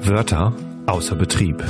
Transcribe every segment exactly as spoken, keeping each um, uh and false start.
Wörter außer Betrieb.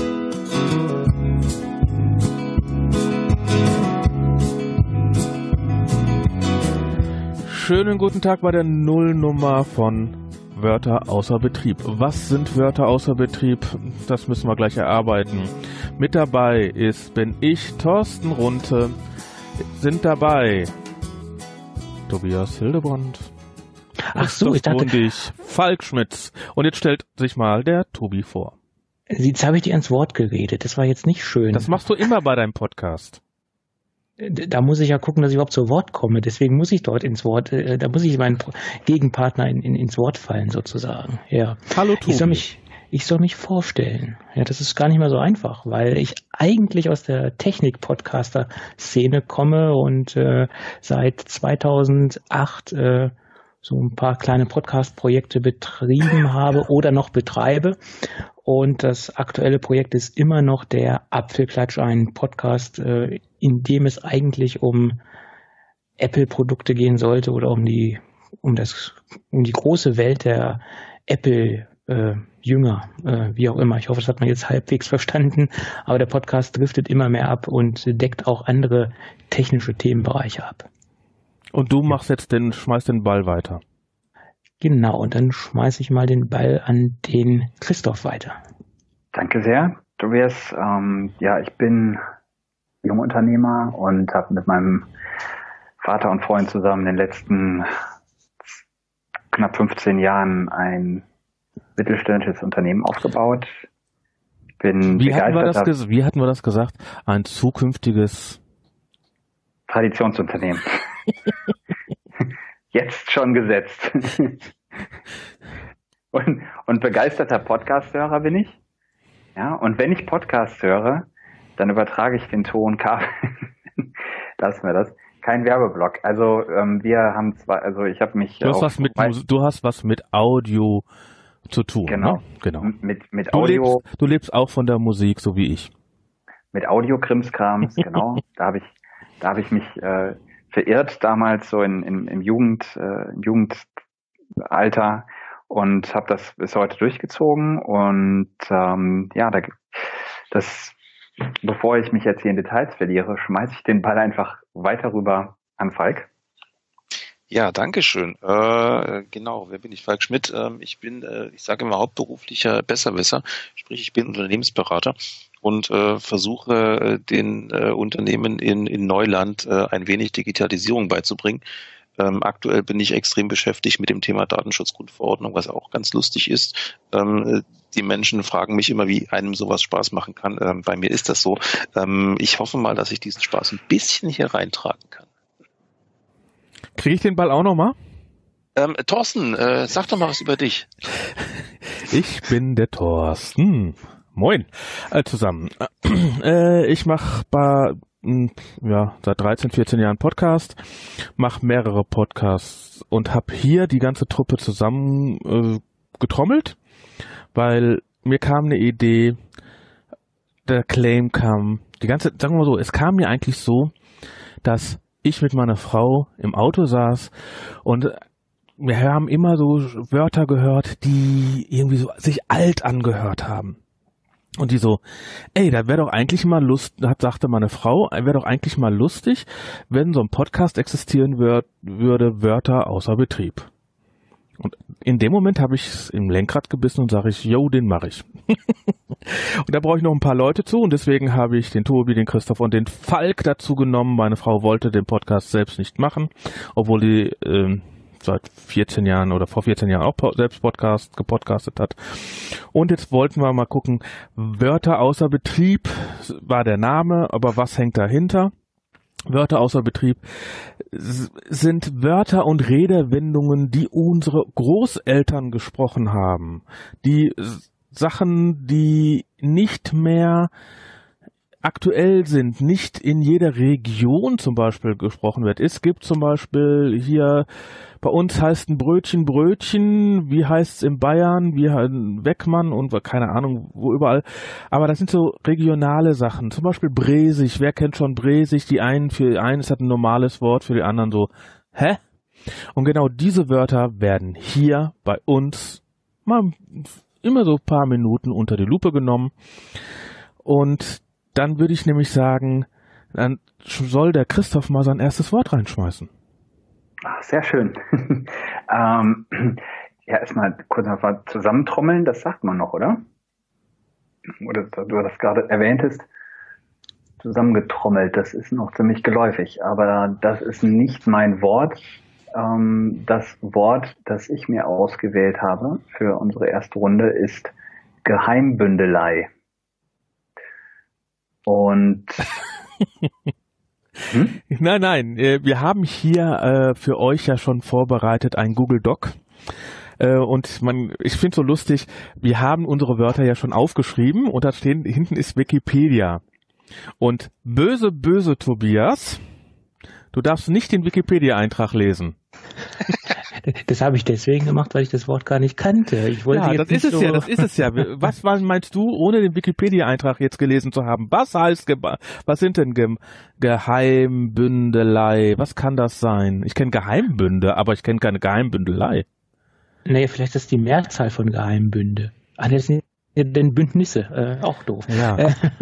Schönen guten Tag bei der Nullnummer von Wörter außer Betrieb. Was sind Wörter außer Betrieb? Das müssen wir gleich erarbeiten. Mit dabei ist, bin ich, Thorsten Runte. Sind dabei Tobias Hildebrand. Ach so, ich dachte... Und ich, Falk Schmitz. Und jetzt stellt sich mal der Tobi vor. Jetzt habe ich dir ins Wort geredet. Das war jetzt nicht schön. Das machst du immer bei deinem Podcast. Da muss ich ja gucken, dass ich überhaupt zu Wort komme. Deswegen muss ich dort ins Wort, da muss ich meinen Gegenpartner in, in, ins Wort fallen sozusagen. Ja. Hallo Tobi. Ich soll mich, ich soll mich vorstellen. Ja, das ist gar nicht mal so einfach, weil ich eigentlich aus der Technik-Podcaster-Szene komme und äh, seit zweitausendacht äh, so ein paar kleine Podcast-Projekte betrieben habe oder noch betreibe. Und das aktuelle Projekt ist immer noch der Apfelklatsch, ein Podcast, äh, in dem es eigentlich um Apple-Produkte gehen sollte oder um die, um das, um die große Welt der Apple-Jünger, äh, wie auch immer. Ich hoffe, das hat man jetzt halbwegs verstanden. Aber der Podcast driftet immer mehr ab und deckt auch andere technische Themenbereiche ab. Und du machst jetzt den, schmeißt den Ball weiter. Genau, und dann schmeiße ich mal den Ball an den Christoph weiter. Danke sehr, Tobias. Ähm, ja, ich bin Jungunternehmer und habe mit meinem Vater und Freund zusammen in den letzten knapp fünfzehn Jahren ein mittelständisches Unternehmen aufgebaut. Ich bin wie hatten, wir das ges- wie hatten wir das gesagt? Ein zukünftiges Traditionsunternehmen. Jetzt schon gesetzt. und, und begeisterter Podcast-Hörer bin ich. Ja, und wenn ich Podcast höre, dann übertrage ich den Ton Kabel. Lassen wir das. Kein Werbeblock. Also ähm, wir haben zwar, also ich habe mich. Du hast was mit, du hast was mit Audio zu tun. Genau. Ne? Genau. Mit mit du Audio. Lebst, du lebst auch von der Musik, so wie ich. Mit Audio-Krimskrams, genau. Da habe ich, da habe ich mich äh, verirrt damals so in, in im Jugend, äh, im Jugendalter und habe das bis heute durchgezogen und ähm, ja, da, das, bevor ich mich jetzt hier in Details verliere, schmeiße ich den Ball einfach weiter rüber an Falk. Ja, danke schön. Äh, genau, wer bin ich? Falk Schmidt. Ähm, ich bin, äh, ich sage immer, hauptberuflicher Besserwisser, sprich ich bin Unternehmensberater und äh, versuche äh, den äh, Unternehmen in, in Neuland äh, ein wenig Digitalisierung beizubringen. Ähm, aktuell bin ich extrem beschäftigt mit dem Thema Datenschutzgrundverordnung, was auch ganz lustig ist. Ähm, die Menschen fragen mich immer, wie einem sowas Spaß machen kann. Ähm, bei mir ist das so. Ähm, ich hoffe mal, dass ich diesen Spaß ein bisschen hier reintragen kann. Kriege ich den Ball auch nochmal? Ähm, Thorsten, äh, sag doch mal was über dich. Ich bin der Thorsten. Moin äh, zusammen. Äh, ich mache bei ja, seit dreizehn, vierzehn Jahren Podcast, mache mehrere Podcasts und habe hier die ganze Truppe zusammen äh, getrommelt, weil mir kam eine Idee, der Claim kam, die ganze, sagen wir mal so, es kam mir eigentlich so, dass ich mit meiner Frau im Auto saß und wir haben immer so Wörter gehört, die irgendwie so sich alt angehört haben. Und die so, ey, da wäre doch eigentlich mal Lust, hat, sagte meine Frau, wäre doch eigentlich mal lustig, wenn so ein Podcast existieren wür- würde, Wörter außer Betrieb. Und in dem Moment habe ich es im Lenkrad gebissen und sage ich, yo, den mache ich. Und da brauche ich noch ein paar Leute zu und deswegen habe ich den Tobi, den Christoph und den Falk dazu genommen. Meine Frau wollte den Podcast selbst nicht machen, obwohl die äh, seit vierzehn Jahren oder vor vierzehn Jahren auch selbst Podcast gepodcastet hat. Und jetzt wollten wir mal gucken, Wörter außer Betrieb war der Name, aber was hängt dahinter? Wörter außer Betrieb sind Wörter und Redewendungen, die unsere Großeltern gesprochen haben. Die Sachen, die nicht mehr aktuell sind, nicht in jeder Region zum Beispiel gesprochen wird. Es gibt zum Beispiel hier, bei uns heißt ein Brötchen Brötchen, wie heißt es in Bayern, wie Weckmann und keine Ahnung, wo überall. Aber das sind so regionale Sachen. Zum Beispiel Bresig, wer kennt schon Bresig? Die einen, für einen ist das ein normales Wort, für die anderen so, hä? Und genau diese Wörter werden hier bei uns mal immer so ein paar Minuten unter die Lupe genommen. Und dann würde ich nämlich sagen, dann soll der Christoph mal sein erstes Wort reinschmeißen. Ach, sehr schön. ähm, ja, erstmal kurz mal zusammentrommeln, das sagt man noch, oder? Oder du das gerade erwähntest, zusammengetrommelt, das ist noch ziemlich geläufig, aber das ist nicht mein Wort. Ähm, das Wort, das ich mir ausgewählt habe für unsere erste Runde, ist Geheimbündelei. Und hm? Nein, nein, wir haben hier äh, für euch ja schon vorbereitet ein Google Doc. Äh, und man, ich finde so lustig, wir haben unsere Wörter ja schon aufgeschrieben und da stehen, hinten ist Wikipedia. Und böse, böse Tobias, du darfst nicht den Wikipedia-Eintrag lesen. Das habe ich deswegen gemacht, weil ich das Wort gar nicht kannte. Ich wollte ja, jetzt das nicht ist es so ja, das ist es ja. Was meinst du, ohne den Wikipedia-Eintrag jetzt gelesen zu haben? Was heißt, was sind denn Ge Geheimbündelei? Was kann das sein? Ich kenne Geheimbünde, aber ich kenne keine Geheimbündelei. Nee, vielleicht ist das die Mehrzahl von Geheimbünde. Ah, das sind denn Bündnisse, äh, auch doof. Ja.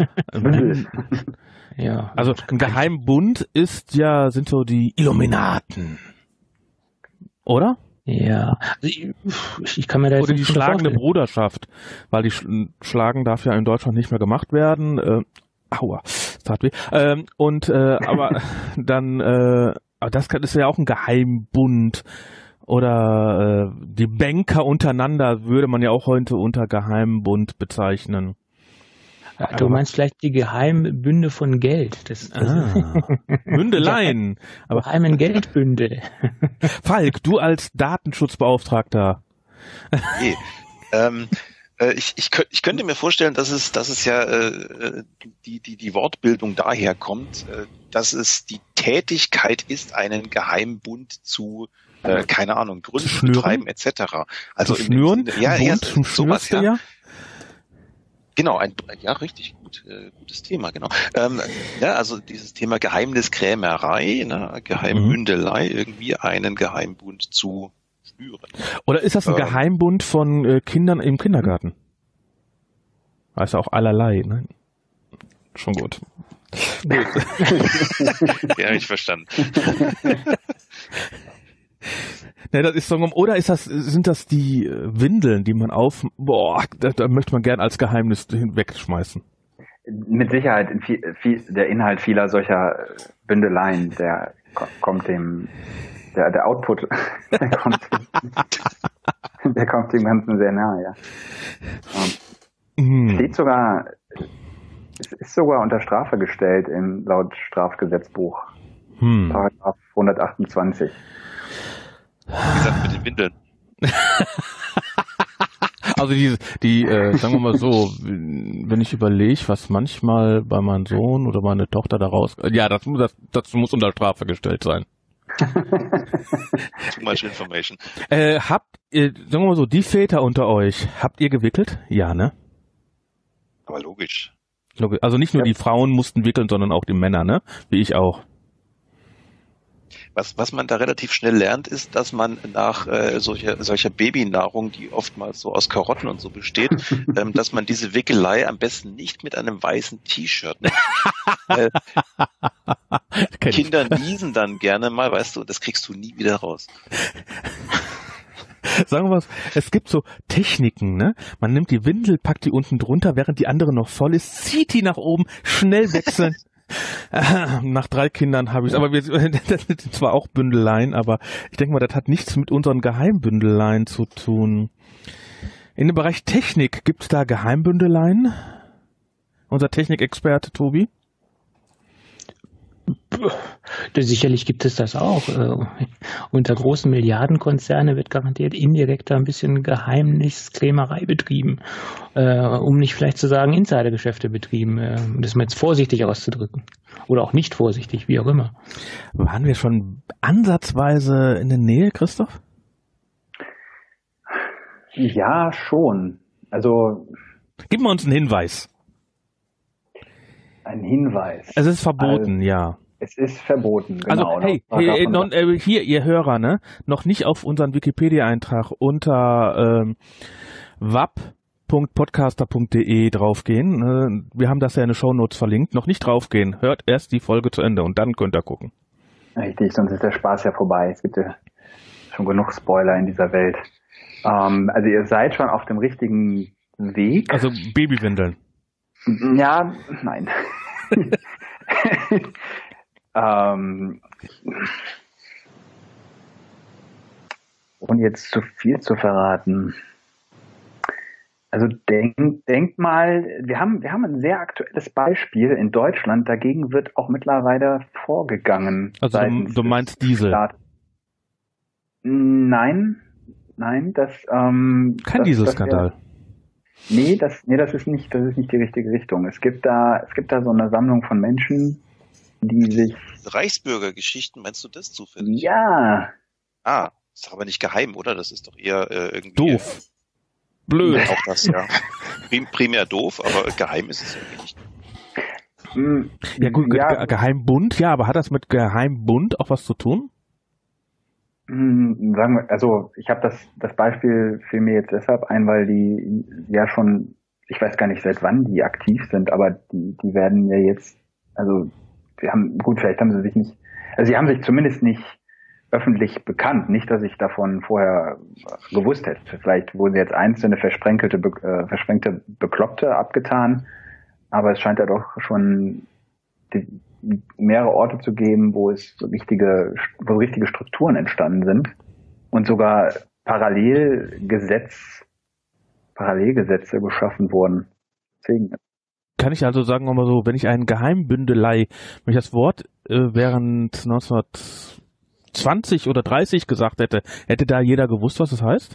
ja. Also ein Geheimbund ist ja, sind so die Illuminaten. Oder? Ja. Also ich, ich kann mir da jetzt Oder die schlagende Bruderschaft, weil die Sch Schlagen darf ja in Deutschland nicht mehr gemacht werden. Äh, aua, das tat weh. Ähm, und äh, aber dann, äh, aber das ist ja auch ein Geheimbund. Oder äh, die Banker untereinander würde man ja auch heute unter Geheimbund bezeichnen. Ach, du meinst vielleicht die Geheimbünde von Geld. Das, das ah, Bündeleien. Aber Geheimen Geldbünde. Falk, du als Datenschutzbeauftragter. Okay. ähm, äh, ich, ich, könnt, ich könnte mir vorstellen, dass es, dass es ja äh, die, die, die Wortbildung daher kommt, äh, dass es die Tätigkeit ist, einen Geheimbund zu Äh, keine Ahnung, gründen, Schnüren? betreiben, et cetera. Also zu schnüren? Im Sinne, ja, ja, zum sowas, ja. ja. Genau, ein, ja, richtig gut, äh, gutes Thema, genau. Ähm, ja, also dieses Thema Geheimniskrämerei, ne, Geheimbündelei, mhm. irgendwie einen Geheimbund zu schnüren. Oder ist das ein ähm, Geheimbund von äh, Kindern im Kindergarten? Heißt ja auch allerlei, ne? Schon gut. Ja, hab ich verstanden. Ne, das ist so, oder ist das, sind das die Windeln, die man auf, boah, da, da möchte man gern als Geheimnis wegschmeißen. Mit Sicherheit, viel, viel, der Inhalt vieler solcher Bündeleien, der kommt dem, der, der Output, der kommt, der kommt dem Ganzen sehr nahe, ja. Hm. Steht sogar, es ist sogar unter Strafe gestellt im laut Strafgesetzbuch. Hm. Paragraph hundertachtundzwanzig. Wie gesagt, mit den Windeln. Also die, die äh, sagen wir mal so, wenn ich überlege, was manchmal bei meinem Sohn oder meine Tochter da raus... Ja, das, das, das muss unter Strafe gestellt sein. Too much information. Äh, habt ihr, sagen wir mal so, die Väter unter euch, habt ihr gewickelt? Ja, ne? Aber logisch. Also nicht nur ja. Die Frauen mussten wickeln, sondern auch die Männer, ne? Wie ich auch. Was, was man da relativ schnell lernt, ist, dass man nach äh, solcher, solcher Babynahrung, die oftmals so aus Karotten und so besteht, ähm, dass man diese Wickelei am besten nicht mit einem weißen T-Shirt macht. äh, Kinder niesen dann gerne mal, weißt du, das kriegst du nie wieder raus. Sagen wir mal, es gibt so Techniken, ne? Man nimmt die Windel, packt die unten drunter, während die andere noch voll ist, zieht die nach oben, schnell wechseln. Nach drei Kindern habe ich es, aber wir, das sind zwar auch Bündeleien, aber ich denke mal, das hat nichts mit unseren Geheimbündeleien zu tun. In dem Bereich Technik gibt es da Geheimbündeleien? Unser Technikexperte Tobi? Sicherlich gibt es das auch. Unter großen Milliardenkonzerne wird garantiert indirekt ein bisschen Geheimniskrämerei betrieben, um nicht vielleicht zu sagen Insidergeschäfte betrieben, um das mal jetzt vorsichtig auszudrücken. Oder auch nicht vorsichtig, wie auch immer. Waren wir schon ansatzweise in der Nähe, Christoph? Ja, schon. Also gib mal uns einen Hinweis. Ein Hinweis. Es ist verboten, also, ja. Es ist verboten, genau. Also, hey, hey non, äh, hier, ihr Hörer, ne? Noch nicht auf unseren Wikipedia-Eintrag unter ähm, W A P punkt podcaster punkt de draufgehen. Wir haben das ja in den Shownotes verlinkt. Noch nicht draufgehen. Hört erst die Folge zu Ende und dann könnt ihr gucken. Richtig, sonst ist der Spaß ja vorbei. Es gibt ja schon genug Spoiler in dieser Welt. Ähm, also ihr seid schon auf dem richtigen Weg. Also Babywindeln. Ja, nein. ähm, ohne jetzt zu viel zu verraten. Also denk, denk mal, wir haben, wir haben ein sehr aktuelles Beispiel in Deutschland, dagegen wird auch mittlerweile vorgegangen. Also du, du meinst Diesel? Staat. Nein, nein, das ähm, kein Dieselskandal. Nee, das, nee, das ist nicht, das ist nicht die richtige Richtung. Es gibt da, es gibt da so eine Sammlung von Menschen, die sich. Reichsbürgergeschichten, meinst du das zufällig? Ja. Ah, ist doch aber nicht geheim, oder? Das ist doch eher äh, irgendwie. Doof. Blöd. Auch das, ja. Prim, primär doof, aber geheim ist es irgendwie nicht. Ja gut, ja. Geheimbund, ja, aber hat das mit Geheimbund auch was zu tun? Sagen wir, also ich habe das, das Beispiel fiel mir jetzt deshalb ein, weil die ja schon, ich weiß gar nicht seit wann die aktiv sind, aber die, die werden ja jetzt, also sie haben, gut, vielleicht haben sie sich nicht, also sie haben sich zumindest nicht öffentlich bekannt, nicht, dass ich davon vorher gewusst hätte. Vielleicht wurden jetzt einzelne versprenkelte, äh, versprengte Bekloppte abgetan, aber es scheint ja doch schon die, mehrere Orte zu geben, wo es so richtige, wo richtige Strukturen entstanden sind und sogar Parallelgesetz, Parallelgesetze geschaffen wurden. Deswegen. Kann ich also sagen, mal so, wenn ich einen Geheimbündelei, wenn ich das Wort äh, während neunzehnhundertzwanzig oder dreißig gesagt hätte, hätte da jeder gewusst, was es heißt?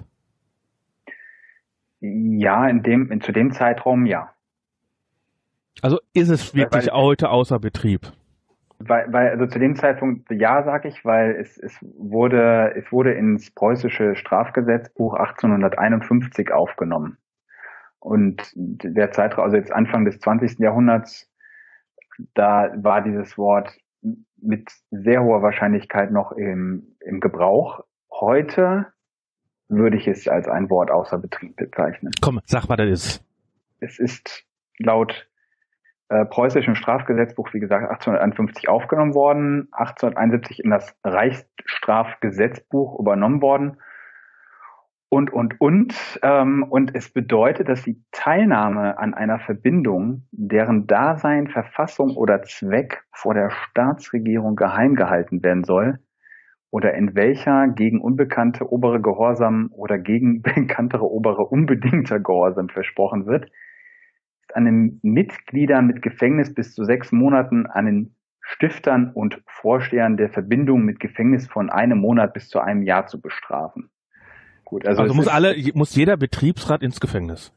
Ja, in dem, in, zu dem Zeitraum ja. Also ist es wirklich weil, heute außer Betrieb? Weil, weil, also zu dem Zeitpunkt ja, sage ich, weil es, es wurde, es wurde ins preußische Strafgesetzbuch achtzehnhunderteinundfünfzig aufgenommen. Und der Zeitraum, also jetzt Anfang des zwanzigsten Jahrhunderts, da war dieses Wort mit sehr hoher Wahrscheinlichkeit noch im, im Gebrauch. Heute würde ich es als ein Wort außer Betrieb bezeichnen. Komm, sag, was das ist. Es ist laut Äh, preußischen Strafgesetzbuch, wie gesagt, achtzehnhunderteinundfünfzig aufgenommen worden, achtzehnhunderteinundsiebzig in das Reichsstrafgesetzbuch übernommen worden und, und, und. Ähm, und es bedeutet, dass die Teilnahme an einer Verbindung, deren Dasein, Verfassung oder Zweck vor der Staatsregierung geheim gehalten werden soll oder in welcher gegen unbekannte obere Gehorsam oder gegen bekanntere obere unbedingter Gehorsam versprochen wird, an den Mitgliedern mit Gefängnis bis zu sechs Monaten, an den Stiftern und Vorstehern der Verbindung mit Gefängnis von einem Monat bis zu einem Jahr zu bestrafen. Gut, also, also muss alle, muss jeder Betriebsrat ins Gefängnis?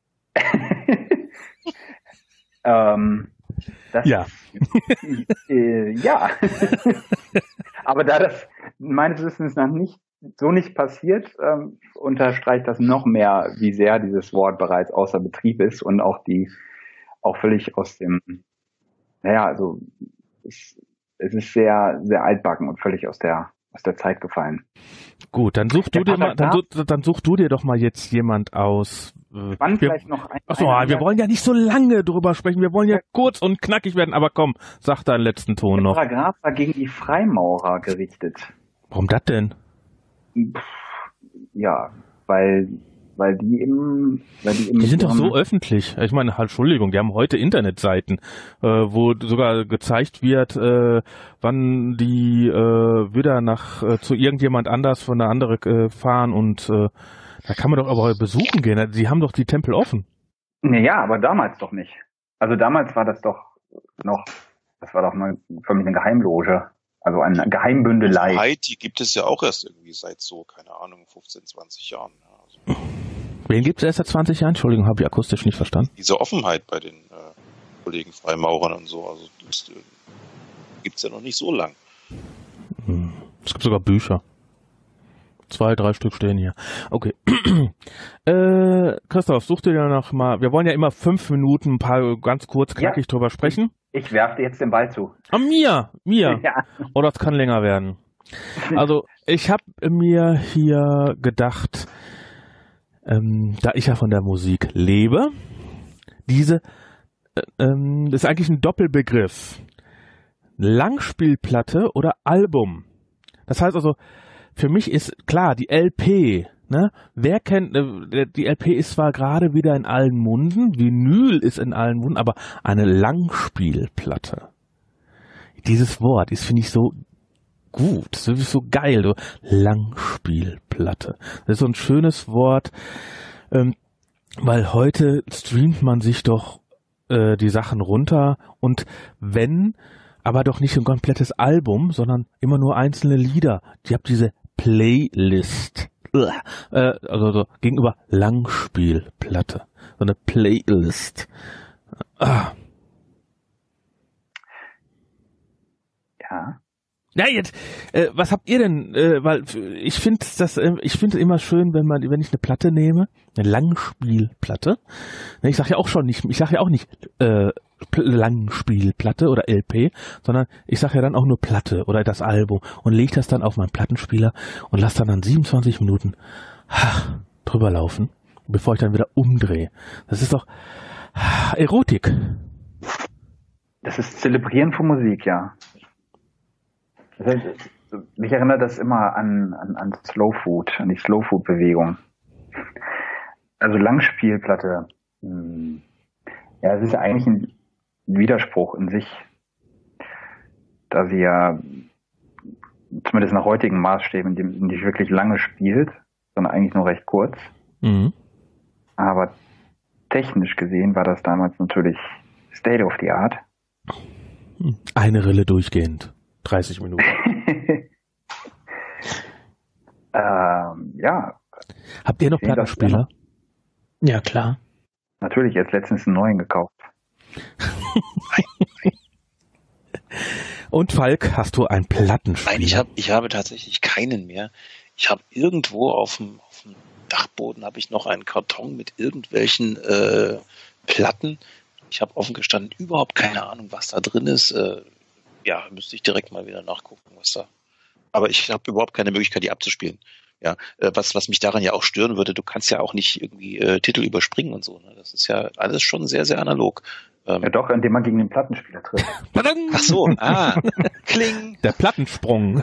ähm, das, ja. äh, ja. Aber da das meines Wissens nach nicht so nicht passiert, ähm, unterstreicht das noch mehr, wie sehr dieses Wort bereits außer Betrieb ist und auch die, auch völlig aus dem, naja, also es, es ist sehr, sehr altbacken und völlig aus der, aus der Zeit gefallen. Gut, dann such du dir mal, dann, dann such du dir doch mal jetzt jemand aus. Äh, wir, vielleicht noch ein, achso, ein, wir wollen ja nicht so lange drüber sprechen, wir wollen ja kurz und knackig werden, aber komm, sag deinen letzten Ton noch. Der Paragraph war gegen die Freimaurer gerichtet. Warum das denn? Ja, weil, weil die eben, weil die eben. Die sind doch so öffentlich. Ich meine, halt, Entschuldigung, die haben heute Internetseiten, äh, wo sogar gezeigt wird, äh, wann die äh, wieder nach äh, zu irgendjemand anders von der andere äh, fahren und äh, da kann man doch aber besuchen gehen. Die haben doch die Tempel offen. Ja, aber damals doch nicht. Also damals war das doch noch, das war doch mal für mich eine Geheimloge. Also eine Geheimbündelei. Offenheit, die gibt es ja auch erst irgendwie seit so, keine Ahnung, fünfzehn, zwanzig Jahren. Also. Wen gibt es erst seit zwanzig Jahren? Entschuldigung, habe ich akustisch nicht verstanden. Diese Offenheit bei den äh, Kollegen Freimaurern und so, also das äh, gibt es ja noch nicht so lang. Es gibt sogar Bücher. Zwei, drei Stück stehen hier. Okay. äh, Christoph, such dir ja noch mal, wir wollen ja immer fünf Minuten ein paar ganz kurz knackig ja. drüber sprechen. Ich werfe dir jetzt den Ball zu. Ah, mir, mir. Ja. Oder es kann länger werden. Also ich habe mir hier gedacht, ähm, da ich ja von der Musik lebe, diese äh, ähm, ist eigentlich ein Doppelbegriff. Langspielplatte oder Album. Das heißt also, für mich ist klar, die L P, ne? Wer kennt, äh, die L P ist zwar gerade wieder in allen Munden, Vinyl ist in allen Munden, aber eine Langspielplatte. Dieses Wort ist, finde ich, so gut, das ist so geil, so Langspielplatte. Das ist so ein schönes Wort, ähm, weil heute streamt man sich doch äh, die Sachen runter und wenn, aber doch nicht ein komplettes Album, sondern immer nur einzelne Lieder. Ich habe diese Playlist, äh, also so gegenüber Langspielplatte, so eine Playlist. Ah. Ja. Ja, jetzt, äh, was habt ihr denn, äh, weil ich finde das, äh, ich finde immer schön, wenn man, wenn ich eine Platte nehme, eine Langspielplatte, ne, ich sage ja auch schon nicht, ich sage ja auch nicht äh, Langspielplatte oder L P, sondern ich sage ja dann auch nur Platte oder das Album und lege das dann auf meinen Plattenspieler und lasse dann an siebenundzwanzig Minuten ha, drüber laufen, bevor ich dann wieder umdrehe. Das ist doch ha, Erotik. Das ist Zelebrieren von Musik, ja. Das heißt, mich erinnert das immer an, an, an Slow Food, an die Slow Food Bewegung. Also Langspielplatte. Hm. Ja, es ist ja eigentlich ein Widerspruch in sich, da sie ja zumindest nach heutigen Maßstäben nicht wirklich lange spielt, sondern eigentlich nur recht kurz. Mhm. Aber technisch gesehen war das damals natürlich State of the Art. Eine Rille durchgehend. dreißig Minuten. ähm, ja. Habt ihr noch Plattenspieler? Ja, klar. Natürlich, jetzt letztens einen neuen gekauft. Und Falk, hast du einen Plattenspieler? Nein, ich habe ich habe tatsächlich keinen mehr. Ich habe irgendwo auf dem, auf dem Dachboden habe ich noch einen Karton mit irgendwelchen äh, Platten. Ich habe offen gestanden überhaupt keine Ahnung, was da drin ist. Äh, ja, müsste ich direkt mal wieder nachgucken, was da. Aber ich habe überhaupt keine Möglichkeit, die abzuspielen. Ja, äh, was, was mich daran ja auch stören würde, du kannst ja auch nicht irgendwie äh, Titel überspringen und so. Ne? Das ist ja alles schon sehr, sehr analog. Ähm, ja doch, indem man gegen den Plattenspieler trifft. Ach so, ah, kling. Der Plattensprung.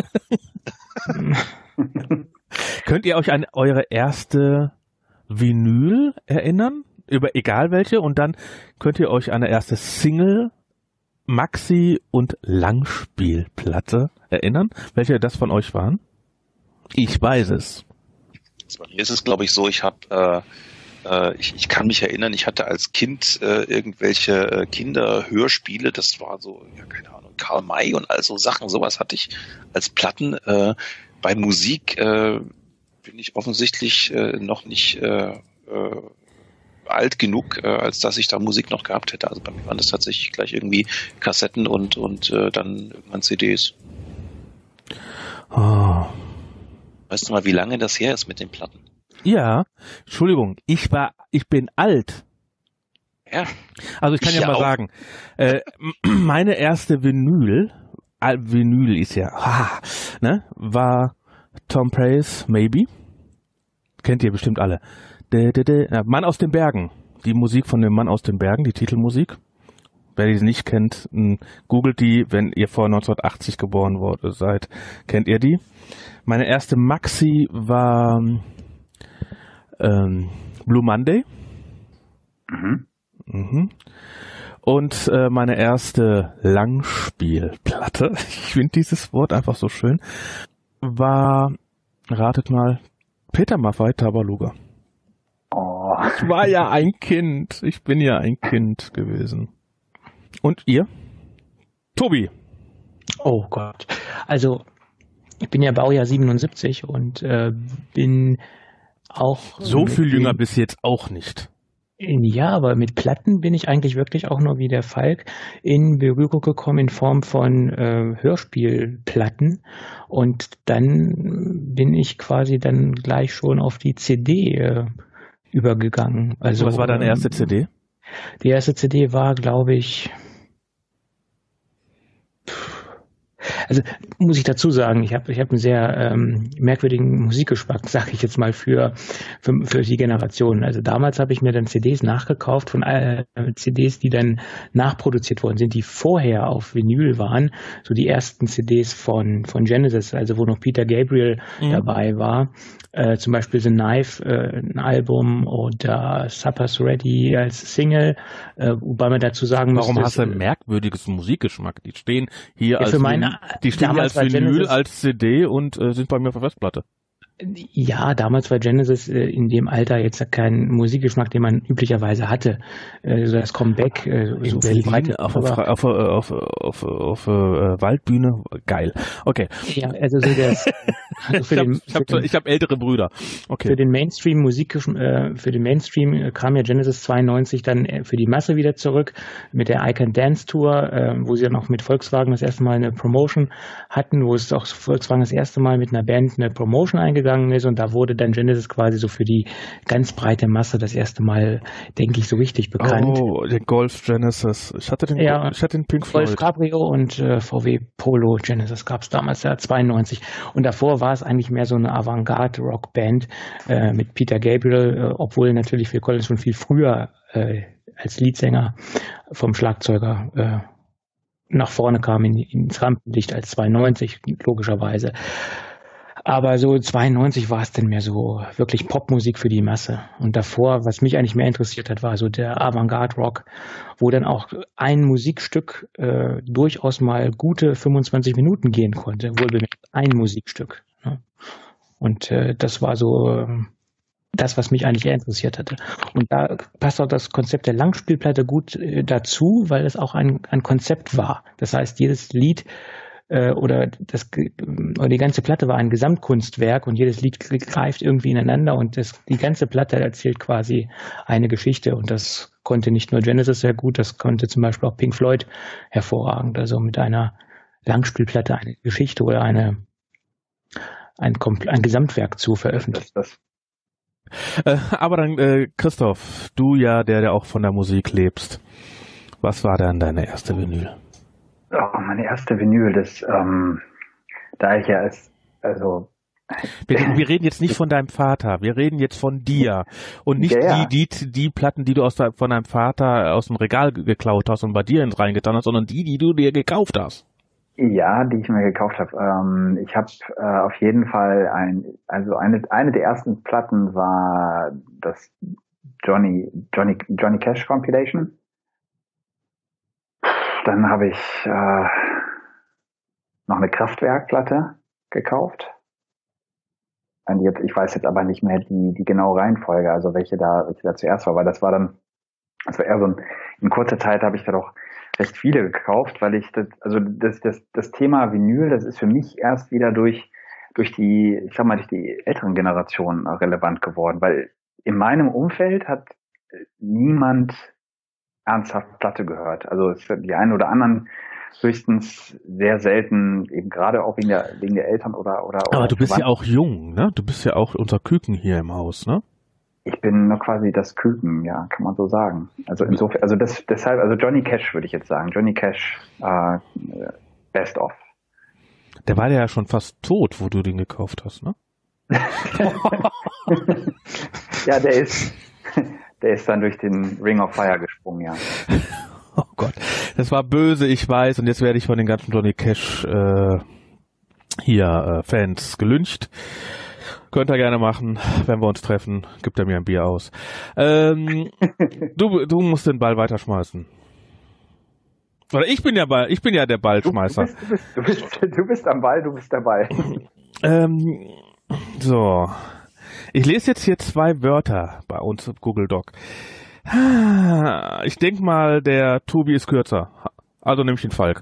Könnt ihr euch an eure erste Vinyl erinnern? Über egal welche. Und dann könnt ihr euch an eine erste Single, Maxi und Langspielplatte erinnern? Welche das von euch waren? Ich weiß es. Bei mir ist es, glaube ich, so, ich habe, äh, äh, ich, ich kann mich erinnern, ich hatte als Kind äh, irgendwelche äh, Kinderhörspiele, das war so, ja, keine Ahnung, Karl May und all so Sachen, sowas hatte ich als Platten. Äh, bei Musik äh, bin ich offensichtlich äh, noch nicht äh, äh, alt genug, äh, als dass ich da Musik noch gehabt hätte. Also bei mir waren das tatsächlich gleich irgendwie Kassetten und, und äh, dann irgendwann C Ds. Oh. Weißt du mal, wie lange das her ist mit den Platten? Ja, Entschuldigung, ich war, ich bin alt. Ja. Also ich kann Ich ja, ja mal auch. sagen, äh, meine erste Vinyl, äh, Vinyl ist ja, ah, ne, war Tom Praise, Maybe. Kennt ihr bestimmt alle. De, de, de, ja, Mann aus den Bergen. Die Musik von dem Mann aus den Bergen, die Titelmusik. Wer die nicht kennt, m, googelt die, wenn ihr vor neunzehnhundertachtzig geboren wurde, seid, kennt ihr die. Meine erste Maxi war ähm, Blue Monday. Mhm. Mhm. Und äh, meine erste Langspielplatte, ich finde dieses Wort einfach so schön, war, ratet mal, Peter Maffay, Tabaluga. Oh. Ich war ja ein Kind. Ich bin ja ein Kind gewesen. Und ihr? Tobi. Oh Gott. Also, ich bin ja Baujahr siebenundsiebzig und äh, bin auch... So viel den, jünger bis jetzt auch nicht. Ja, aber mit Platten bin ich eigentlich wirklich auch nur wie der Falk in Berührung gekommen in Form von äh, Hörspielplatten. Und dann bin ich quasi dann gleich schon auf die C D äh, übergegangen. Also, Was war deine erste C D? Die erste C D war, glaube ich, Also muss ich dazu sagen, ich habe ich hab einen sehr ähm, merkwürdigen Musikgeschmack, sage ich jetzt mal, für, für, für die Generation. Also damals habe ich mir dann C Ds nachgekauft von äh, C Ds, die dann nachproduziert worden sind, die vorher auf Vinyl waren. So die ersten C Ds von, von Genesis, also wo noch Peter Gabriel mhm. dabei war. Äh, zum Beispiel The Knife, äh, ein Album, oder Supper's Ready als Single, äh, wobei man dazu sagen muss, warum hast du ein merkwürdiges Musikgeschmack? Die stehen hier ja, als, für meine, die stehen hier als Vinyl, Genesis, als C D und äh, sind bei mir auf der Festplatte. Ja, damals war Genesis äh, in dem Alter jetzt kein Musikgeschmack, den man üblicherweise hatte. Äh, so das Comeback, äh, so weltweit auf, auf, auf, auf, auf, auf, auf Waldbühne, geil. Okay. Ja, also so das. Also für ich den, habe hab, hab ältere Brüder. Okay. Für den Mainstream Musik, äh, für den Mainstream kam ja Genesis zweiundneunzig dann für die Masse wieder zurück mit der I Can Dance Tour, äh, wo sie dann auch mit Volkswagen das erste Mal eine Promotion hatten, wo es auch Volkswagen das erste Mal mit einer Band eine Promotion eingegangen ist, und da wurde dann Genesis quasi so für die ganz breite Masse das erste Mal, denke ich, so richtig bekannt. Oh, der Golf Genesis. Ich hatte den, ja, ich hatte den Pink Floyd. Golf Cabrio und äh, V W Polo Genesis gab es damals ja zweiundneunzig. Und davor war es eigentlich mehr so eine Avantgarde-Rock-Band äh, mit Peter Gabriel, äh, obwohl natürlich Phil Collins schon viel früher äh, als Leadsänger vom Schlagzeuger äh, nach vorne kam in, ins Rampenlicht als zweiundneunzig, logischerweise. Aber so zweiundneunzig war es dann mehr so wirklich Popmusik für die Masse. Und davor, was mich eigentlich mehr interessiert hat, war so der Avantgarde-Rock, wo dann auch ein Musikstück äh, durchaus mal gute fünfundzwanzig Minuten gehen konnte. Wohlbemerkt ein Musikstück. Ne? Und äh, das war so äh, das, was mich eigentlich eher interessiert hatte. Und da passt auch das Konzept der Langspielplatte gut äh, dazu, weil es auch ein, ein Konzept war. Das heißt, jedes Lied oder das oder die ganze Platte war ein Gesamtkunstwerk, und jedes Lied greift irgendwie ineinander, und das, die ganze Platte erzählt quasi eine Geschichte, und das konnte nicht nur Genesis sehr gut, das konnte zum Beispiel auch Pink Floyd hervorragend, also mit einer Langspielplatte eine Geschichte oder eine ein, ein Gesamtwerk zu veröffentlichen. Äh, aber dann, äh, Christoph, du ja, der, der auch von der Musik lebst, was war dann deine erste Vinyl? Oh, meine erste Vinyl, das, ähm, da ich ja als, also. Wir, wir reden jetzt nicht von deinem Vater, wir reden jetzt von dir. Und nicht ja, ja. Die, die, die Platten, die du aus der, von deinem Vater aus dem Regal geklaut hast und bei dir reingetan hast, sondern die, die du dir gekauft hast. Ja, die ich mir gekauft habe. Ähm, ich habe äh, auf jeden Fall ein, also eine, eine der ersten Platten war das Johnny, Johnny, Johnny Cash Compilation. Dann habe ich äh, noch eine Kraftwerkplatte gekauft. Und jetzt, ich weiß jetzt aber nicht mehr die, die genaue Reihenfolge, also welche da, welche da zuerst war, weil das war dann, das war eher so ein, in kurzer Zeit habe ich da doch recht viele gekauft, weil ich das, also das, das, das Thema Vinyl, das ist für mich erst wieder durch, durch die, ich sag mal, durch die älteren Generationen relevant geworden, weil in meinem Umfeld hat niemand ernsthaft Platte gehört. Also es wird die einen oder anderen höchstens sehr selten, eben gerade auch wegen der wegen der Eltern oder oder. Aber oder du bist Verwandten. Ja auch jung, ne? Du bist ja auch unser Küken hier im Haus, ne? Ich bin nur quasi das Küken, ja, kann man so sagen. Also insofern, also das deshalb, also Johnny Cash würde ich jetzt sagen, Johnny Cash äh, Best of. Der war ja schon fast tot, wo du den gekauft hast, ne? Ja, der ist. Der ist dann durch den Ring of Fire gesprungen, ja. Oh Gott, das war böse, ich weiß. Und jetzt werde ich von den ganzen Johnny Cash äh, hier äh, Fans gelyncht. Könnt ihr gerne machen, wenn wir uns treffen. Gibt er mir ein Bier aus. Ähm, du, du musst den Ball weiterschmeißen. Oder ich bin ja Ball, ich bin ja der Ballschmeißer. Du bist, du bist, du bist, du bist am Ball, du bist dabei. ähm, so. Ich lese jetzt hier zwei Wörter bei uns im Google Doc. Ich denke mal, der Tobi ist kürzer. Also nehme ich den Falk.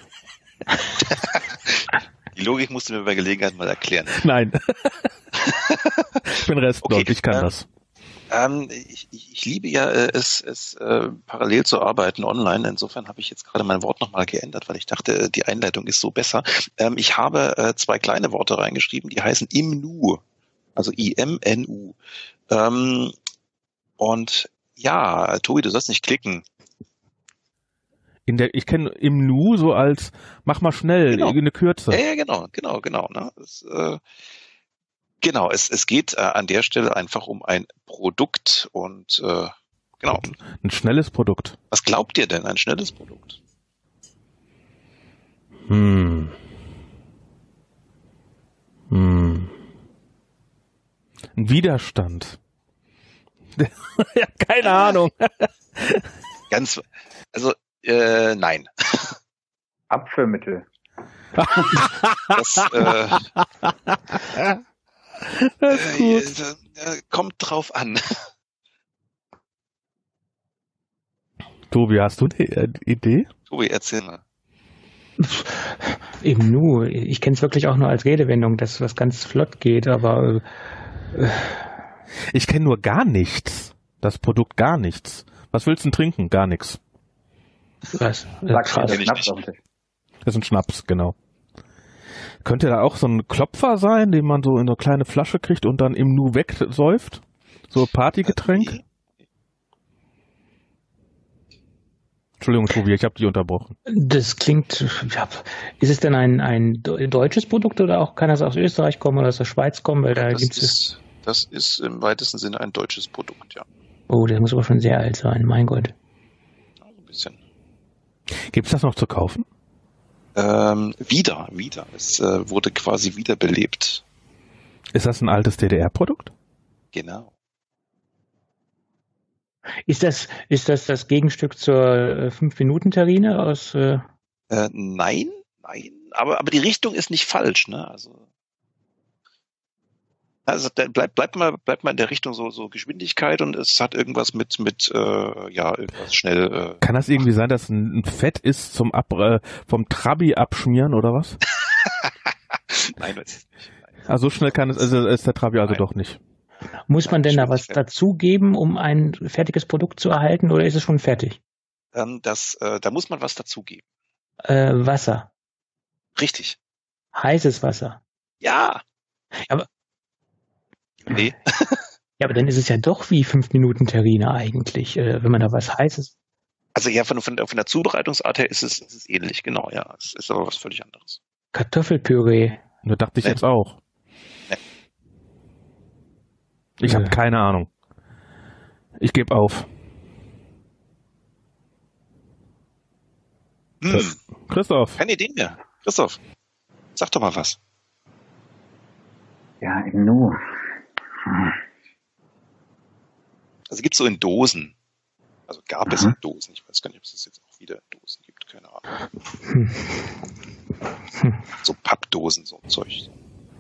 Die Logik musst du mir bei Gelegenheit mal erklären. Nein. Ich bin Restlaut, okay, ich kann ähm, das. Ähm, ich, ich liebe ja äh, es, es äh, parallel zu arbeiten online. Insofern habe ich jetzt gerade mein Wort nochmal geändert, weil ich dachte, die Einleitung ist so besser. Ähm, ich habe äh, zwei kleine Worte reingeschrieben, die heißen im Nu. Also I M N U. Ähm, und ja, Tobi, du sollst nicht klicken. In der, ich kenne im Nu so als, mach mal schnell, Genau. eine Kürze. Ja, ja, genau, genau, genau. Ne? Es, äh, genau, es, es geht äh, an der Stelle einfach um ein Produkt und äh, genau. Ein schnelles Produkt. Was glaubt ihr denn, ein schnelles Produkt? Hm. Hm. Ein Widerstand. Ja, keine Ahnung. Ganz, also äh, nein. Abführmittel. Das, äh, Das ist gut. äh, äh, kommt drauf an. Tobi, hast du eine Idee? Tobi, erzähl mal. Im Nu. Ich kenne es wirklich auch nur als Redewendung, dass was ganz flott geht, aber äh, Ich kenne nur gar nichts. Das Produkt gar nichts. Was willst du denn trinken? Gar nichts. was? Äh, Sag krass. der Schnaps auf den Tisch. Das ist ein Schnaps, genau. Könnte da auch so ein Klopfer sein, den man so in eine kleine Flasche kriegt und dann im Nu wegsäuft? So Partygetränk? Nee. Entschuldigung, Tobi, ich habe dich unterbrochen. Das klingt, ja, ist es denn ein, ein deutsches Produkt oder auch kann das aus Österreich kommen oder aus der Schweiz kommen? Weil da Das gibt's ist, das ist im weitesten Sinne ein deutsches Produkt, ja. Oh, das muss aber schon sehr alt sein, mein Gott. Ein bisschen. Gibt's das noch zu kaufen? Ähm, wieder, wieder. Es äh, wurde quasi wiederbelebt. Ist das ein altes D D R-Produkt? Genau. Ist das, ist das das Gegenstück zur äh, fünf-Minuten-Terrine aus, äh, Äh, nein, nein, aber, aber die Richtung ist nicht falsch, ne? Also, also da bleibt bleibt mal bleibt mal in der Richtung so so Geschwindigkeit und es hat irgendwas mit mit äh, ja irgendwas schnell. Äh, Kann das irgendwie sein, dass ein, ein Fett ist zum Ab, äh, vom Trabi abschmieren oder was? nein, das ist nicht. Nein. Also so schnell kann es, also ist der Trabi also Nein. doch nicht. muss man denn da was Geschwindigkeit. dazugeben, um ein fertiges Produkt zu erhalten oder ist es schon fertig? Ähm, das, äh, da muss man was dazugeben. Äh, Wasser. Richtig. Heißes Wasser. Ja. Aber- Nee. Ja, aber dann ist es ja doch wie fünf-Minuten-Terrine eigentlich, äh, wenn man da was Heißes. Also ja, von, von, von der Zubereitungsart her ist es, ist es ähnlich, genau, ja. Es ist aber was völlig anderes. Kartoffelpüree. Da dachte ich Nee. jetzt auch. Nee. Ich habe Ja. keine Ahnung. Ich gebe auf. Hm, Christoph. keine Idee mehr. Christoph, sag doch mal was. Ja, im Nu. Hm. Also gibt's so in Dosen. Also gab es Mhm. in Dosen. Ich weiß gar nicht, ob es das jetzt auch wieder in Dosen gibt. Keine Ahnung. Hm. Hm. So Pappdosen, so ein Zeug.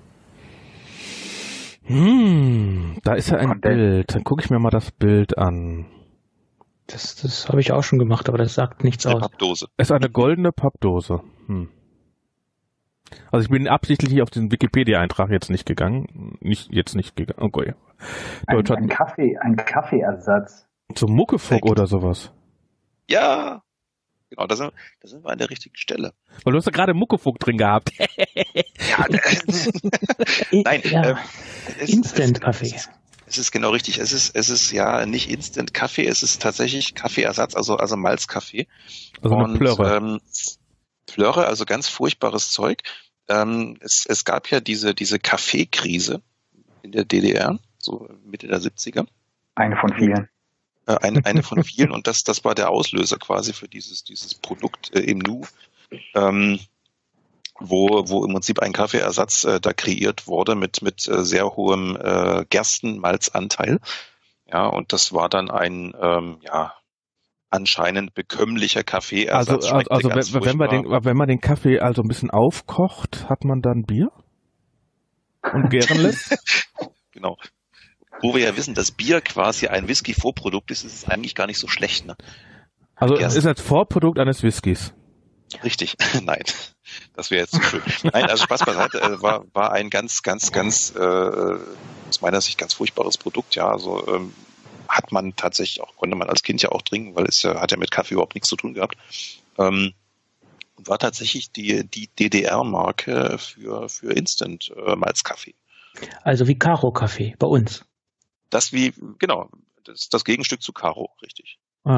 Hm, da ist ja ein Und der- Bild. Dann gucke ich mir mal das Bild an. Das, das habe ich auch schon gemacht, aber das sagt nichts Eine aus. Pappdose. Es ist eine goldene Pappdose. Hm. Also ich bin absichtlich hier auf den Wikipedia-Eintrag jetzt nicht gegangen. Nicht, jetzt nicht gegangen. Oh Gott. Ein, Deutsch hat ein Kaffee, ein Kaffeeersatz. zum Muckefuck Perfekt. oder sowas. Ja. Genau, da sind, da sind wir an der richtigen Stelle. Weil du hast ja gerade Muckefuck drin gehabt. Ja, nein. Ja, ähm, es- Instant-Kaffee. Es, es, es ist genau richtig. Es ist, es ist ja nicht Instant-Kaffee, es ist tatsächlich Kaffeeersatz, also, also Malzkaffee. Also eine Und, Plörre. Ähm, Plörre, also ganz furchtbares Zeug. Ähm, es, es gab ja diese, diese Kaffeekrise in der D D R, so Mitte der siebziger. Eine von vielen. Äh, eine, eine von vielen und das, das war der Auslöser quasi für dieses, dieses Produkt äh, im Nu, ähm, wo, wo im Prinzip ein Kaffeeersatz äh, da kreiert wurde mit, mit äh, sehr hohem äh, Gerstenmalzanteil. Ja, und das war dann ein, ähm, ja, anscheinend bekömmlicher Also, Kaffeeersatz. also, Schmeckte also ganz wenn, wenn, man den, furchtbar. wenn man den Kaffee also ein bisschen aufkocht, hat man dann Bier? Und gären lässt? Genau. Wo wir ja wissen, dass Bier quasi ein Whisky-Vorprodukt ist, ist es eigentlich gar nicht so schlecht, ne? Also Ja. es ist als Vorprodukt eines Whiskys. Richtig. Nein, das wäre jetzt zu schön. Nein, also Spaß beiseite, äh, war, war ein ganz, ganz, ganz, äh, aus meiner Sicht ganz furchtbares Produkt, ja. Also ähm, hat man tatsächlich auch, konnte man als Kind ja auch trinken, weil es ja, hat ja mit Kaffee überhaupt nichts zu tun gehabt. Ähm, war tatsächlich die, die D D R-Marke für, für Instant äh, Malzkaffee. Also wie Karo-Kaffee bei uns. Das wie, genau, das, das Gegenstück zu Karo, richtig. Ah.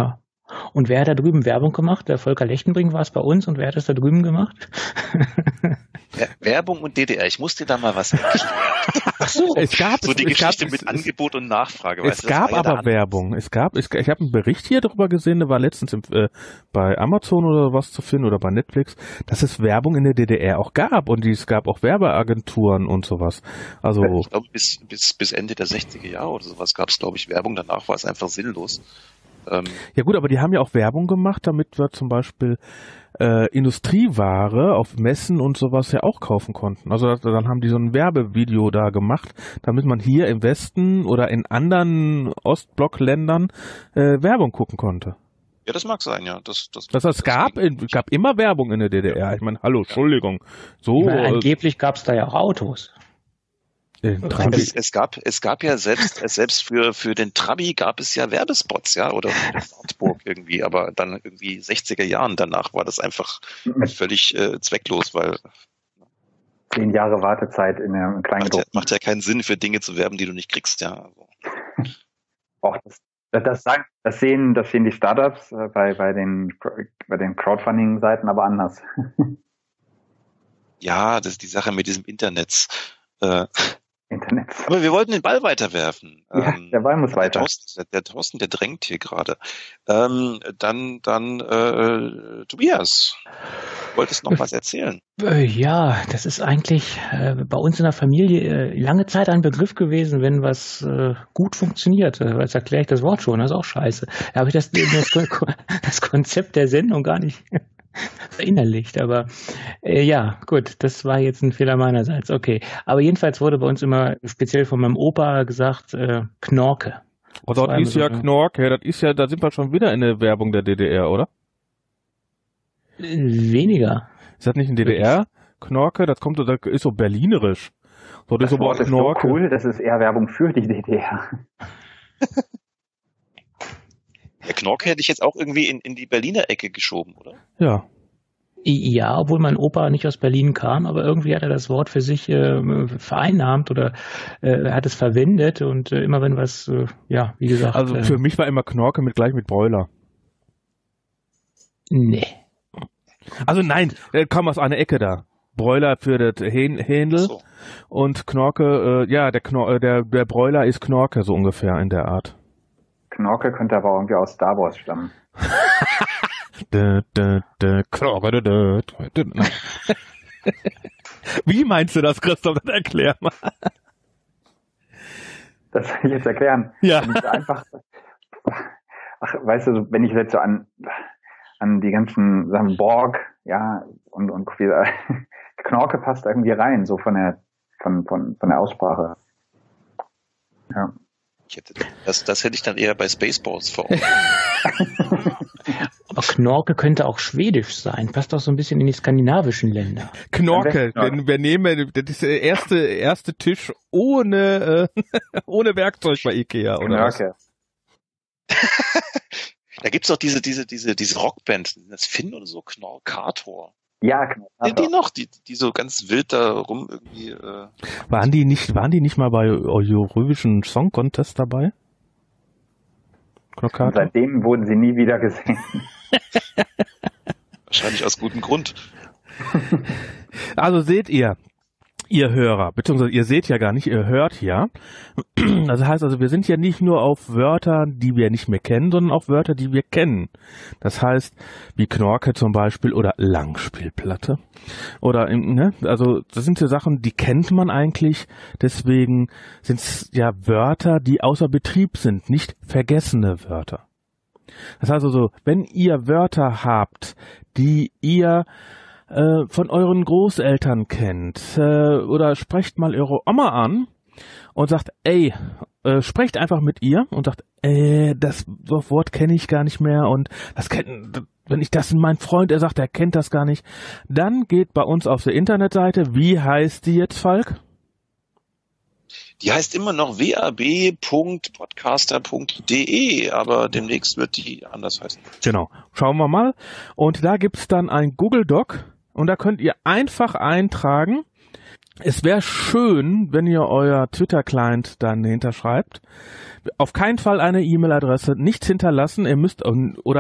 Und wer hat da drüben Werbung gemacht? Der Volker Lechtenbrink war es bei uns und wer hat es da drüben gemacht? Werbung und D D R, ich muss dir da mal was erklären. Ach so, es gab so die es Geschichte gab, mit es, Angebot und Nachfrage. Es weißt du, gab ja aber Werbung. Es gab, es, ich habe einen Bericht hier darüber gesehen, der war letztens im, äh, bei Amazon oder was zu finden oder bei Netflix, dass es Werbung in der D D R auch gab und es gab auch Werbeagenturen und sowas. Also ich glaube, bis, bis, bis Ende der sechziger Jahre oder sowas gab es, glaube ich, Werbung. Danach war es einfach sinnlos. Ähm, ja gut, aber die haben ja auch Werbung gemacht, damit wir zum Beispiel äh, Industrieware auf Messen und sowas ja auch kaufen konnten. Also dann haben die so ein Werbevideo da gemacht, damit man hier im Westen oder in anderen Ostblockländern äh, Werbung gucken konnte. ja, das mag sein, ja. Das, das, Das heißt, es gab, in, gab immer Werbung in der D D R. Ich meine, hallo, Entschuldigung. So, ich meine, äh, angeblich gab es da ja auch Autos. äh, Trabi, Es, es gab, es gab ja selbst, selbst für, für den Trabi gab es ja Werbespots, ja, oder für den Wartburg irgendwie, aber dann irgendwie sechziger Jahren danach war das einfach völlig äh, zwecklos, weil Zehn Jahre Wartezeit in einem macht ja, Kleingedruckten. macht ja keinen Sinn für Dinge zu werben, die du nicht kriegst, ja. Also. Auch das, das, das, sagen, das sehen, das sehen die Startups äh, bei, bei den, bei den Crowdfunding-Seiten aber anders. Ja, das ist die Sache mit diesem Internet. Äh, Internet. aber wir wollten den Ball weiterwerfen. Ja, Ähm, der Ball muss der weiter. Thorsten, der, der Thorsten, der drängt hier gerade. Ähm, dann, dann, äh, Tobias, du wolltest noch was erzählen. Äh, Ja, das ist eigentlich äh, bei uns in der Familie äh, lange Zeit ein Begriff gewesen, wenn was äh, gut funktioniert. Äh, Jetzt erkläre ich das Wort schon, das ist auch scheiße. Da habe ich das, das, das Konzept der Sendung gar nicht verinnerlicht. Aber äh, ja, gut, das war jetzt ein Fehler meinerseits. Okay, aber jedenfalls wurde bei uns immer speziell von meinem Opa gesagt, äh, Knorke. und dort ist ja Knorke, das ist ja, da sind wir schon wieder in der Werbung der D D R, oder? Äh, Weniger. Ist das nicht in D D R? Knorke, das kommt, das ist so berlinerisch. So, das Das ist so, boah, Wort ist so Knorke. cool, das ist eher Werbung für die D D R. Der Knorke hätte ich jetzt auch irgendwie in, in die Berliner Ecke geschoben, oder? Ja. Ja, obwohl mein Opa nicht aus Berlin kam, aber irgendwie hat er das Wort für sich äh, vereinnahmt oder äh, hat es verwendet und äh, immer wenn was, äh, ja, wie gesagt. Also äh, für mich war immer Knorke mit gleich mit Broiler. Nee. Also nein, äh, kam aus einer Ecke da. Broiler für das Hähn- Händel So. und Knorke, äh, ja, der, Knor äh, der der Broiler ist Knorke, so ungefähr in der Art. Knorke könnte aber irgendwie aus Star Wars stammen. Dö, dö, dö, Knorke, dö, dö, dö, dö. Wie meinst du das, Christoph? Das erklär mal. Das soll ich jetzt erklären. Ja. Wenn ich einfach, ach, weißt du, wenn ich jetzt so an, an die ganzen Sachen Borg, ja, und, und Knorke passt irgendwie rein, so von der, von, von, von der Aussprache. Ja. Ich hätte, das, das hätte ich dann eher bei Spaceballs vor Augen. Aber Knorke könnte auch schwedisch sein, passt auch so ein bisschen in die skandinavischen Länder. Knorke, Knorke. denn wir nehmen, das ist der erste, erste Tisch ohne, äh, ohne Werkzeug bei Ikea, oder was? Knorke. Da gibt's doch diese, diese, diese, diese Rockband, das Finn oder so, Knorkator. Ja, Knorke. Die, die noch, die, die so ganz wild da rum irgendwie, äh, Waren die nicht, waren die nicht mal bei Eurovision Song Contest dabei? Und Knorkator? seitdem wurden sie nie wieder gesehen. wahrscheinlich aus gutem Grund. Also seht ihr, ihr Hörer, beziehungsweise ihr seht ja gar nicht, ihr hört ja. Das heißt also, wir sind ja nicht nur auf Wörter, die wir nicht mehr kennen, sondern auf Wörter, die wir kennen. Das heißt, wie Knorke zum Beispiel oder Langspielplatte. Oder, ne, also das sind ja Sachen, die kennt man eigentlich. Deswegen sind es ja Wörter, die außer Betrieb sind, nicht vergessene Wörter. Das heißt also, wenn ihr Wörter habt, die ihr äh, von euren Großeltern kennt, äh, oder sprecht mal eure Oma an und sagt, ey, äh, sprecht einfach mit ihr und sagt, äh, das Wort kenne ich gar nicht mehr und das kennt, wenn ich das in meinen Freund, er sagt, er kennt das gar nicht, dann geht bei uns auf der Internetseite, wie heißt die jetzt, Falk? Die heißt immer noch w a b punkt podcaster punkt d e, aber demnächst wird die anders heißen. Genau, schauen wir mal. Und da gibt's dann ein Google Doc und da könnt ihr einfach eintragen. Es wäre schön, wenn ihr euer Twitter-Client dann hinterschreibt. Auf keinen Fall eine E-Mail-Adresse, nichts hinterlassen. Ihr müsst, oder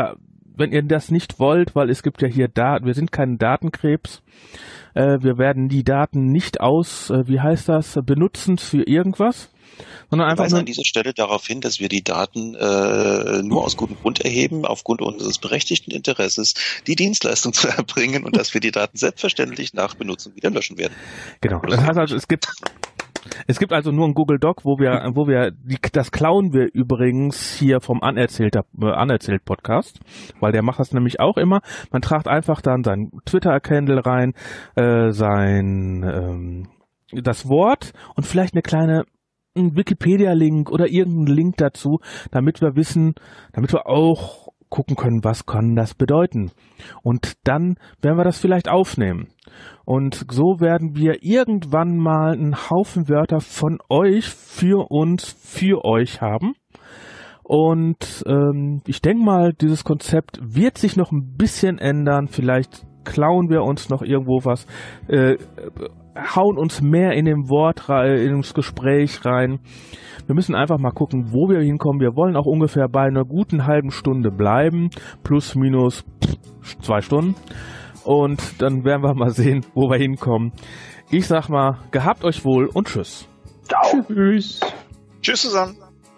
wenn ihr das nicht wollt, weil es gibt ja hier Daten, wir sind kein Datenkrebs, äh, wir werden die Daten nicht aus, äh, wie heißt das, benutzen für irgendwas, sondern Ich einfach weise nur, an dieser Stelle darauf hin, dass wir die Daten äh, nur aus gutem Grund erheben, aufgrund unseres berechtigten Interesses, die Dienstleistung zu erbringen und dass wir die Daten selbstverständlich nach Benutzung wieder löschen werden. genau, das heißt also, es gibt Es gibt also nur einen Google Doc, wo wir, wo wir, die, das klauen wir übrigens hier vom Anerzählter, äh, Anerzählt Podcast, weil der macht das nämlich auch immer. Man tragt einfach dann sein Twitter-Handle rein, äh, sein, ähm, das Wort und vielleicht eine kleine ein Wikipedia-Link oder irgendeinen Link dazu, damit wir wissen, damit wir auch gucken können, was kann das bedeuten. Und dann werden wir das vielleicht aufnehmen. Und so werden wir irgendwann mal einen Haufen Wörter von euch für uns, für euch haben. Und ähm, ich denke mal, dieses Konzept wird sich noch ein bisschen ändern. Vielleicht klauen wir uns noch irgendwo was, äh, hauen uns mehr in dem Wort rein, ins Gespräch rein. Wir müssen einfach mal gucken, wo wir hinkommen. Wir wollen auch ungefähr bei einer guten halben Stunde bleiben, plus minus zwei Stunden. Und dann werden wir mal sehen, wo wir hinkommen. Ich sag mal, gehabt euch wohl und tschüss. Ciao. Tschüss. Tschüss zusammen.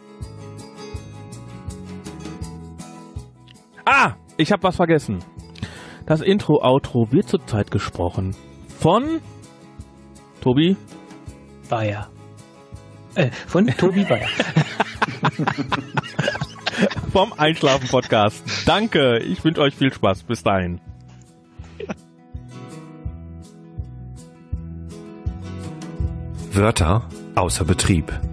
Ah, ich habe was vergessen. Das Intro-Outro wird zurzeit gesprochen von Tobi Bayer. Äh, von Tobi Bayer. vom Einschlafen-Podcast. Danke, ich wünsche euch viel Spaß. Bis dahin. Wörter außer Betrieb.